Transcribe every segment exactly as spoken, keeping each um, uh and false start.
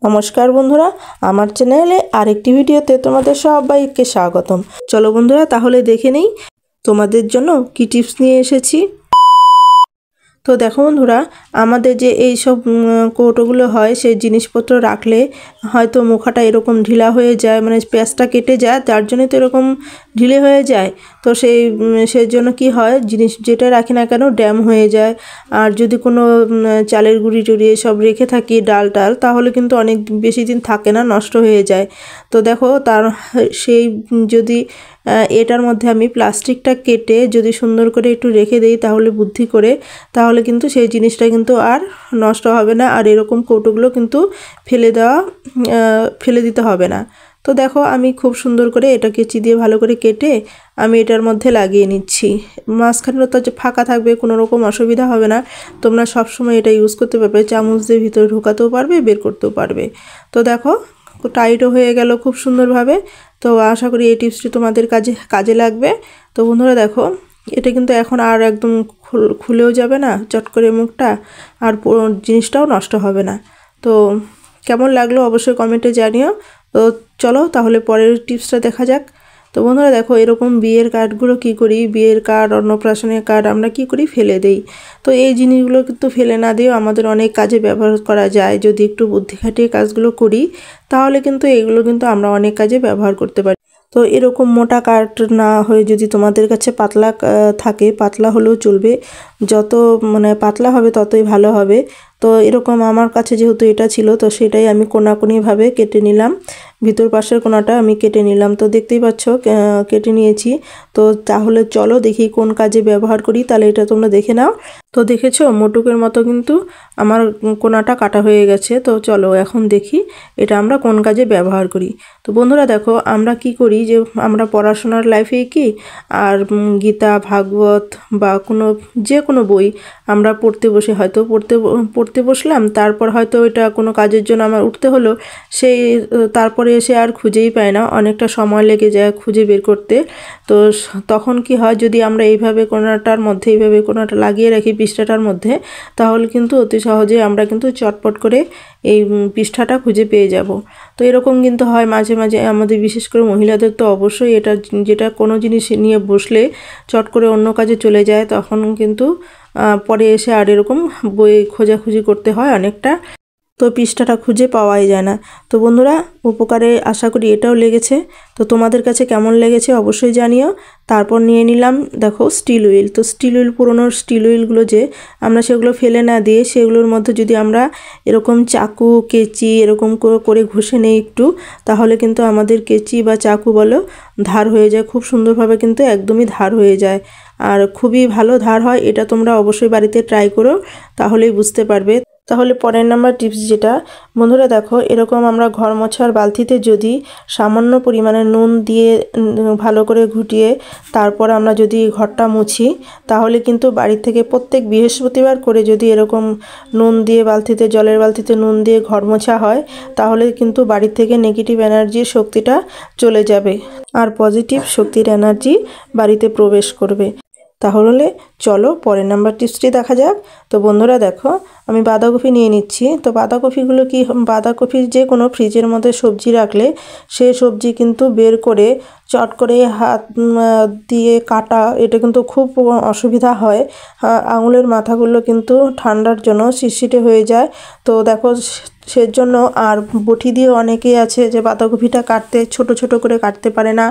নমস্কার বন্ধুরা, আমার চ্যানেলে আরেকটি ভিডিওতে তোমাদের সবাইকে স্বাগতম। চলো বন্ধুরা, তাহলে দেখে নেই তোমাদের জন্য কি টিপস নিয়ে এসেছি। তো দেখো বন্ধুরা, আমাদের যে এই সব কৌটোগুলো হয়, সেই জিনিসপত্র রাখলে হয়তো মুখাটা এরকম ঢিলা হয়ে যায়, মানে প্যাঁচটা কেটে যায়, তার জন্যই তো এরকম ঢিলে হয়ে যায়। তো সেই সেই জন্য কি হয়, জিনিস যেটা রাখি না কেন ড্যাম হয়ে যায়। আর যদি কোনো চালের গুঁড়ি টুড়ি সব রেখে থাকি, ডাল টাল, তাহলে কিন্তু অনেক বেশি দিন থাকে না, নষ্ট হয়ে যায়। তো দেখো, তার সেই যদি এটার মধ্যে আমি প্লাস্টিকটা কেটে যদি সুন্দর করে একটু রেখে দেই, তাহলে বুদ্ধি করে, তাহলে কিন্তু সেই জিনিসটা কিন্তু আর নষ্ট হবে না। আর এরকম কৌটোগুলো কিন্তু ফেলে দেওয়া ফেলে দিতে হবে না। তো দেখো, আমি খুব সুন্দর করে এটা কেচি দিয়ে ভালো করে কেটে আমি এটার মধ্যে লাগিয়ে নিচ্ছি। মাঝখানে তো ফাঁকা থাকবে, কোনো রকম অসুবিধা হবে না। তোমরা সবসময় এটা ইউজ করতে পারবে, চামচ দিয়ে ভিতরে ঢোকাতেও পারবে, বের করতেও পারবে। তো দেখো, টাইটও হয়ে গেল খুব সুন্দরভাবে। তো আশা করি এই টিপসটি তোমাদের কাজে কাজে লাগবে। তো বন্ধুরা দেখো, এটা কিন্তু এখন আর একদম খুলেও যাবে না চট করে মুখটা, আর জিনিসটাও নষ্ট হবে না। তো কেমন লাগলো অবশ্যই কমেন্টে জানিও। তো চলো তাহলে পরের টিপসটা দেখা যাক। তো বন্ধুরা দেখো, এরকম বিয়ের কার্ডগুলো কি করি, বিয়ের কার্ড, অন্নপ্রাশনের কার্ড আমরা কি করি, ফেলে দেই। তো এই জিনিসগুলো কিন্তু ফেলে না দিয়েও আমাদের অনেক কাজে ব্যবহার করা যায়। যদি একটু বুদ্ধি খাটিয়ে কাজগুলো করি, তাহলে কিন্তু এগুলো কিন্তু আমরা অনেক কাজে ব্যবহার করতে পারি। তো এরকম মোটা কাঠ না হয়ে যদি তোমাদের কাছে পাতলা থাকে, পাতলা হলেও চলবে, যত মানে পাতলা হবে ততই ভালো হবে। তো এরকম আমার কাছে যেহেতু এটা ছিল, তো সেটাই আমি কোনাকুনিভাবে কেটে নিলাম। ভিতর পাশের কোনাটা আমি কেটে নিলাম। তো দেখতেই পাচ্ছ কেটে নিয়েছি। তো তাহলে চলো দেখি কোন কাজে ব্যবহার করি, তাহলে এটা তোমরা দেখে নাও। তো দেখেছো, মোটুকের মতো কিন্তু আমার কোনাটা কাটা হয়ে গেছে। তো চলো এখন দেখি এটা আমরা কোন কাজে ব্যবহার করি। তো বন্ধুরা দেখো, আমরা কি করি যে আমরা পড়াশোনার লাইফে কি আর গীতা, ভাগবত বা কোনো যে কোনো বই আমরা পড়তে বসে, হয়তো পড়তে পড়তে বসলাম, তারপর হয়তো এটা কোনো কাজের জন্য আমার উঠতে হলো, সেই তারপরে এসে আর খুঁজেই পায় না, অনেকটা সময় লেগে যায় খুঁজে বের করতে। তো তখন কি হয়, যদি আমরা এইভাবে কোনাটার মধ্যে এইভাবে কোনাটা লাগিয়ে রাখি পৃষ্ঠাটার মধ্যে, তাহলে কিন্তু অতি সহজে আমরা কিন্তু চটপট করে এই পৃষ্ঠাটা খুঁজে পেয়ে যাব। তো এরকম কিন্তু হয় মাঝে মাঝে আমাদের, বিশেষ করে মহিলাদের তো অবশ্যই এটা, যেটা কোনো জিনিস নিয়ে বসলে চট করে অন্য কাজে চলে যায়, তখন কিন্তু পরে এসে আর এরকম বই খোঁজাখুঁজি করতে হয় অনেকটা। তো পৃষ্ঠাটা খুঁজে পাওয়াই যায় না। তো বন্ধুরা, উপকারে আশা করি এটাও লেগেছে। তো তোমাদের কাছে কেমন লেগেছে অবশ্যই জানিও। তারপর নিয়ে নিলাম দেখো স্টিল উইল। তো স্টিল উইল, পুরোনো স্টিল উইলগুলো যে আমরা সেগুলো ফেলে না দিয়ে, সেগুলোর মধ্যে যদি আমরা এরকম চাকু, কেচি এরকম করে ঘষে নেই একটু, তাহলে কিন্তু আমাদের কেচি বা চাকু বলো ধার হয়ে যায়, খুব সুন্দরভাবে কিন্তু একদমই ধার হয়ে যায়, আর খুবই ভালো ধার হয়। এটা তোমরা অবশ্যই বাড়িতে ট্রাই করো, তাহলেই বুঝতে পারবে। তাহলে পরের নাম্বার টিপস যেটা বন্ধুরা দেখো, এরকম আমরা ঘর মোছার বালতিতে যদি সামান্য পরিমাণে নুন দিয়ে ভালো করে ঘুটিয়ে তারপর আমরা যদি ঘরটা মুছি, তাহলে কিন্তু বাড়ি থেকে প্রত্যেক বৃহস্পতিবার করে যদি এরকম নুন দিয়ে বালতিতে, জলের বালতিতে নুন দিয়ে ঘর মোছা হয়, তাহলে কিন্তু বাড়ি থেকে নেগেটিভ এনার্জির শক্তিটা চলে যাবে, আর পজিটিভ শক্তির এনার্জি বাড়িতে প্রবেশ করবে। তাহলে চলো পরের নাম্বার টিপসটি দেখা যাক। তো বন্ধুরা দেখো, আমি বাঁধাকপি নিয়ে নিচ্ছি। তো বাঁধাকপিগুলো কি, বাঁধাকপির যে কোনো ফ্রিজের মধ্যে সবজি রাখলে সেই সবজি কিন্তু বের করে চট করে হাত দিয়ে কাটা, এটা কিন্তু খুব অসুবিধা হয়। আঙুলের মাথাগুলো কিন্তু ঠান্ডার জন্য শিরশিটে হয়ে যায়। তো দেখো, সেজন্য আর বটি দিয়ে অনেকেই আছে যে বাঁধাকপিটা কাটতে ছোট ছোট করে কাটতে পারে না,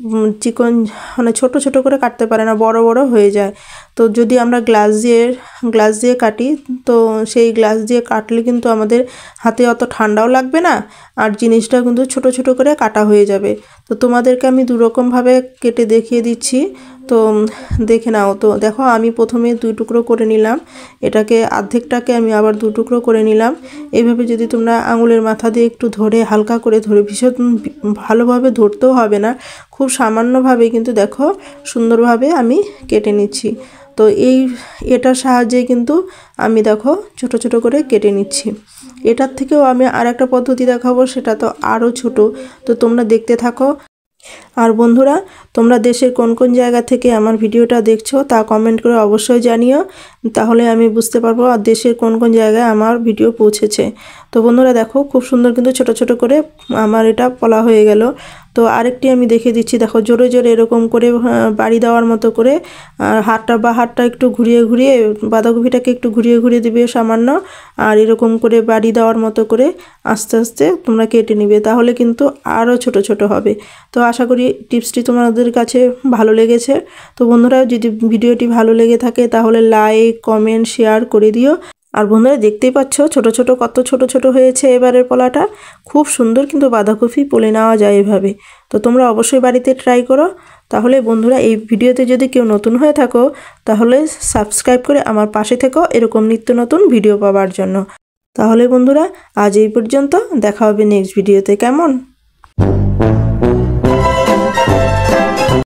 চিকন মানে ছোট ছোট করে কাটতে পারে না, বড় বড় হয়ে যায়। তো যদি আমরা গ্লাস দিয়ে গ্লাস দিয়ে কাটি, তো সেই গ্লাস দিয়ে কাটলে কিন্তু আমাদের হাতে অত ঠান্ডাও লাগবে না, আর জিনিসটা কিন্তু ছোট ছোট করে কাটা হয়ে যাবে। তো তোমাদেরকে আমি দুরকমভাবে কেটে দেখিয়ে দিচ্ছি, তো দেখে নাও। তো দেখো, আমি প্রথমে দুই টুকরো করে নিলাম, এটাকে অর্ধেকটাকে আমি আবার দু টুকরো করে নিলাম। এইভাবে যদি তোমরা আঙুলের মাথা দিয়ে একটু ধরে, হালকা করে ধরে, ভীষণ ভালোভাবে ধরতেও হবে না, খুব সামান্যভাবে কিন্তু দেখো সুন্দরভাবে আমি কেটে নিচ্ছি। তো এই এটার সাহায্যে কিন্তু আমি দেখো ছোট ছোট করে কেটে নিচ্ছি। এটার থেকেও আমি আর একটা পদ্ধতি দেখাবো, সেটা তো আরও ছোট। তো তোমরা দেখতে থাকো। আর বন্ধুরা, তোমরা দেশের কোন কোন জায়গা থেকে আমার ভিডিওটা দেখছো তা কমেন্ট করে অবশ্যই জানিও, তাহলে আমি বুঝতে পারবো আর দেশের কোন কোন জায়গায় আমার ভিডিও পৌঁছেছে। তো বন্ধুরা দেখো, খুব সুন্দর কিন্তু ছোট ছোট করে আমার এটা পলা হয়ে গেল। তো আরেকটি আমি দেখিয়ে দিচ্ছি, দেখো জোরে জোরে এরকম করে বাড়ি দেওয়ার মতো করে হাতটা বা হাতটা একটু ঘুরিয়ে ঘুরিয়ে বাঁধাকপিটাকে একটু ঘুরিয়ে ঘুরিয়ে দিবে সামান্য, আর এরকম করে বাড়ি দেওয়ার মতো করে আস্তে আস্তে তোমরা কেটে নিবে, তাহলে কিন্তু আরও ছোট ছোট হবে। তো আশা করি টিপসটি তোমাদের কাছে ভালো লেগেছে। তো বন্ধুরা, যদি ভিডিওটি ভালো লেগে থাকে তাহলে লাইক কমেন্ট শেয়ার করে দিও। আর বন্ধুরা, দেখতেই পাচ্ছ ছোট ছোট কত ছোট ছোট হয়েছে এবারের পলাটা, খুব সুন্দর কিন্তু বাঁধাকপি পলে নেওয়া যায় এভাবে। তো তোমরা অবশ্যই বাড়িতে ট্রাই করো। তাহলে বন্ধুরা, এই ভিডিওতে যদি কেউ নতুন হয়ে থাকো তাহলে সাবস্ক্রাইব করে আমার পাশে থেকো এরকম নিত্য নতুন ভিডিও পাওয়ার জন্য। তাহলে বন্ধুরা, আজ এই পর্যন্ত, দেখা হবে নেক্সট ভিডিওতে। কেমন?